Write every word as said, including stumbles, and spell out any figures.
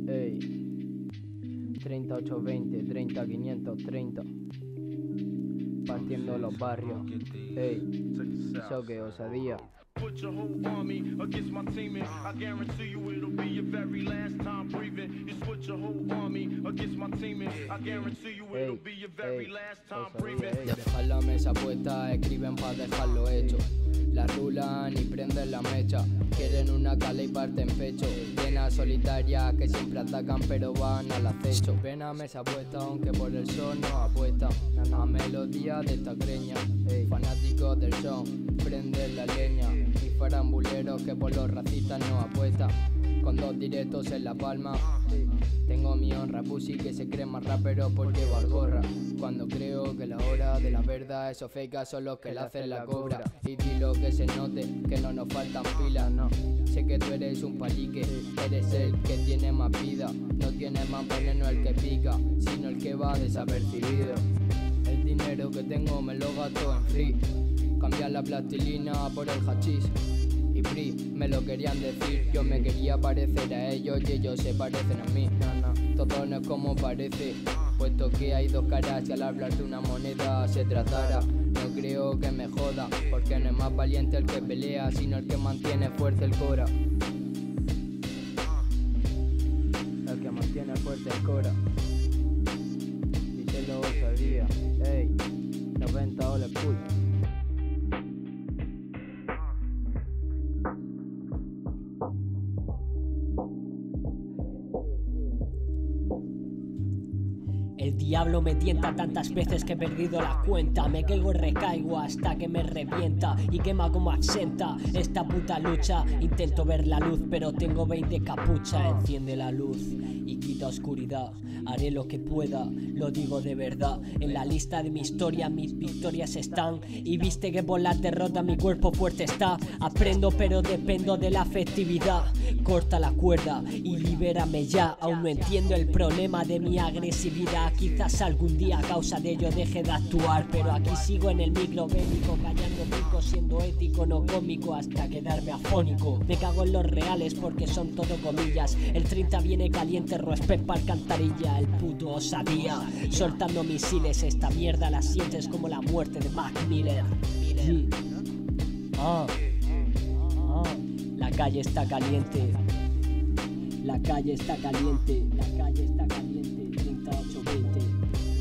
Ey, treinta ocho veinte, treinta quinientos treinta, partiendo los barrios. Ey, eso que osadía. Put your whole army against my team, and I guarantee you it'll be your very last time breathing. You put your whole army against my team, and I guarantee you it'll be your very last time breathing. Dejar la mesa puesta, escriben pa' dejarlo hecho. La rulan y prenden la mecha. Quieren una cala y parten pecho. Llenas solitarias que siempre atacan pero van al acecho. Ven a mesa puesta aunque por el sol no apuestan. A melodía de esta creña. Ey, fanáticos del son, prenden la leña. Y farambuleros que por los racistas no apuestan. Con dos directos en la palma. Tengo mi honra, pussy que se cree más rapero porque bargorra. Cuando creo que la hora de la verdad, esos fakes son los que la hacen la cobra. Y dilo que se note que no nos faltan pilas, no. Sé que tú eres un palique, eres el que tiene más vida. No tiene más veneno el que pica, sino el que va desapercibido. El dinero que tengo me lo gasto en free. Cambiar la plastilina por el hachís. Y free, me lo querían decir. Yo me quería parecer a ellos y ellos se parecen a mí. No, no, todo no es como parece, puesto que hay dos caras y al hablar de una moneda se tratara. No creo que me joda, porque no es más valiente el que pelea, sino el que mantiene fuerte el cora. El que mantiene fuerte el cora. Díselo osadía. Ey, noventa old school. El diablo me tienta tantas veces que he perdido la cuenta. Me caigo y recaigo hasta que me revienta y quema como absenta esta puta lucha. Intento ver la luz pero tengo veinte capucha. Enciende la luz y quita oscuridad. Haré lo que pueda, lo digo de verdad. En la lista de mi historia mis victorias están. Y viste que por la derrota mi cuerpo fuerte está. Aprendo pero dependo de la afectividad. Corta la cuerda y libérame ya. Aún no entiendo el problema de mi agresividad. Quizás algún día a causa de ello deje de actuar, pero aquí sigo en el micro bélico, callando pico, siendo ético no cómico hasta quedarme afónico. Me cago en los reales porque son todo comillas. El treinta viene caliente, respect pa'l alcantarilla. El puto osadía, soltando misiles. Esta mierda la sientes como la muerte de Mac Miller. Sí. Ah. Ah. La calle está caliente. La calle está caliente. La calle está caliente. treinta y ocho veinte.